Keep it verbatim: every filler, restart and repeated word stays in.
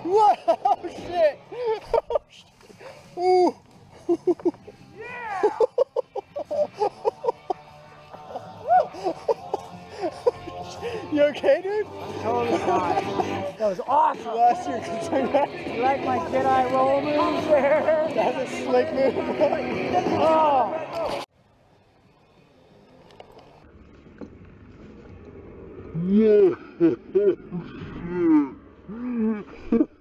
What? Oh shit! Oh shit! Ooh! Yeah! You okay, dude? I'm totally fine. That was awesome. Last year, You like my Jedi roll moves there? that's a slick move. Oh. Yeah.